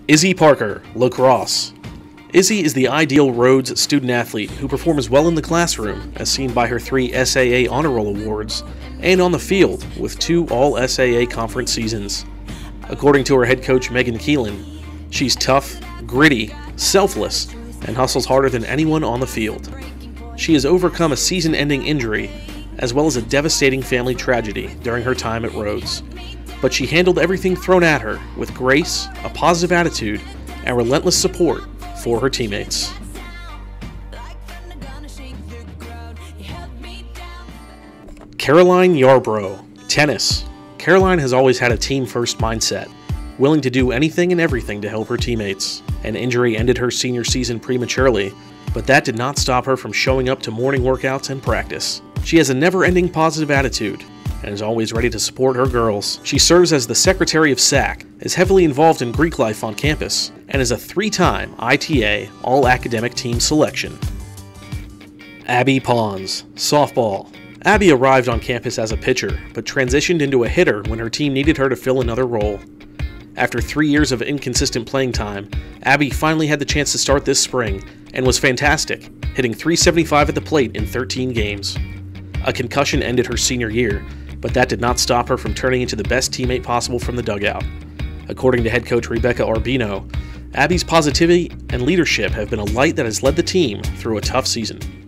Izzy Parker, lacrosse. Izzy is the ideal Rhodes student athlete who performs well in the classroom, as seen by her 3 SAA Honor Roll awards, and on the field with 2 All-SAA conference seasons. According to her head coach Megan Keelan, she's tough, gritty, selfless, and hustles harder than anyone on the field. She has overcome a season-ending injury, as well as a devastating family tragedy during her time at Rhodes. But she handled everything thrown at her with grace, a positive attitude, and relentless support for her teammates. Caroline Yarbrough, tennis. Caroline has always had a team-first mindset, willing to do anything and everything to help her teammates. An injury ended her senior season prematurely, but that did not stop her from showing up to morning workouts and practice. She has a never-ending positive attitude and is always ready to support her girls. She serves as the secretary of SAC, is heavily involved in Greek life on campus, and is a 3-time ITA All-Academic Team selection. Abby Pons, softball. Abby arrived on campus as a pitcher, but transitioned into a hitter when her team needed her to fill another role. After 3 years of inconsistent playing time, Abby finally had the chance to start this spring and was fantastic, hitting .375 at the plate in 13 games. A concussion ended her senior year, but that did not stop her from turning into the best teammate possible from the dugout. According to head coach Rebecca Arbino, Abby's positivity and leadership have been a light that has led the team through a tough season.